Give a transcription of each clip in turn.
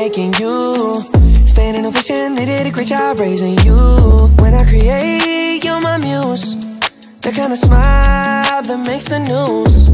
making you. Staying in ovation, they did a great job raising you. When I create, you're my muse. The kind of smile that makes the news.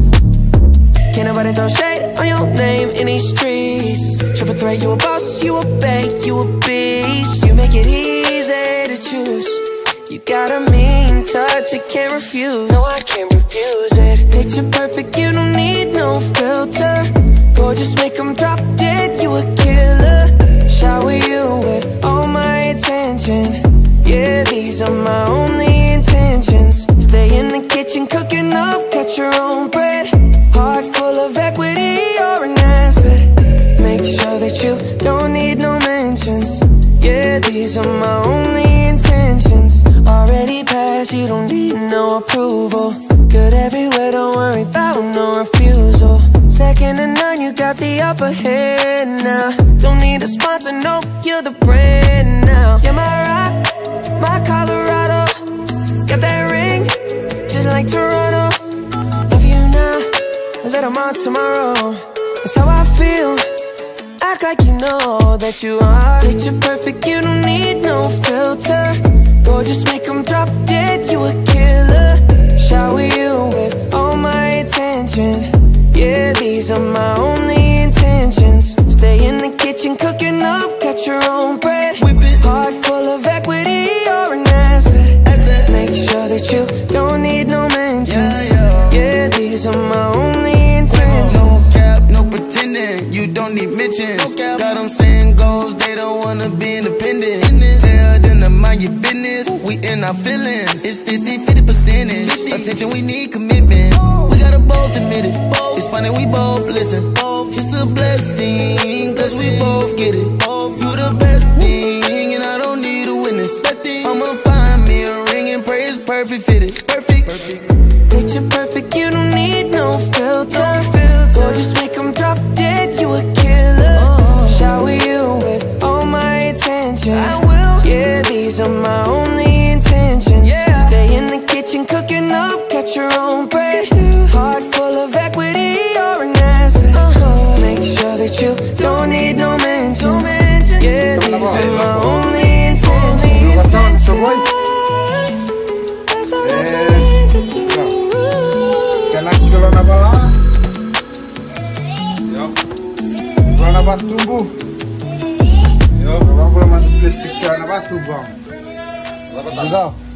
Can't nobody throw shade on your name in these streets. Triple threat, you a boss, you a bank, you a beast. You make it easy to choose. You got a mean touch, I can't refuse. No, I can't refuse it. Picture perfect, you don't need no filter. Gorgeous, make them drop dead, you a killer. Shower you with all my attention. Yeah, these are my only intentions. Stay in the kitchen, cooking up, cut your own bread. Heart full of equity, you're an asset. Make sure that you don't need no mentions. Yeah, these are my only intentions. Already passed, you don't need no approval. Good everywhere, don't worry about no refusal. Second to none, you got the upper hand now. Don't need a sponsor, no, you're the brand now. You're my rock, my Colorado. Got that ring, just like Toronto. Love you now, a little more tomorrow. That's how I feel. Act like you know that you are. Picture perfect, you don't need no filter. Gorgeous, make them drop dead, you a killer. Shower you with all my attention. Yeah, these are my only intentions. Stay in the kitchen, cooking up, cut your own bread. Heart full of equity, you're an asset. Make sure that you don't need no mentions. Yeah, these are my only intentions. No cap, no pretending, you don't need mentions. Got them saying goals, they don't wanna be independent. Tell them to mind your business, we in our feelings. It's 50-50%. Attention, we need commitment. We gotta both admit it. It's funny, we both listen. It's a blessing, cause we both get it. You the best thing, and I don't need a witness. I'ma find me a ring and pray it's perfect fitted. Perfect. Picture perfect, you don't need no filter. Gorgeous, make them drop dead, you a killer. Shower you with all my attention. I will. Yeah, these are my only intentions. Stay in the kitchen, cooking up, cut your own bread. Heart full of equity, you're an asset. Make sure that you don't need no mentions. Yeah, these are my only intentions. Tovoi. Kena jualan apa lah? Jualan apa tumbuh? Yo, orang belum masuk plastik jualan apa tuh bang? Berapa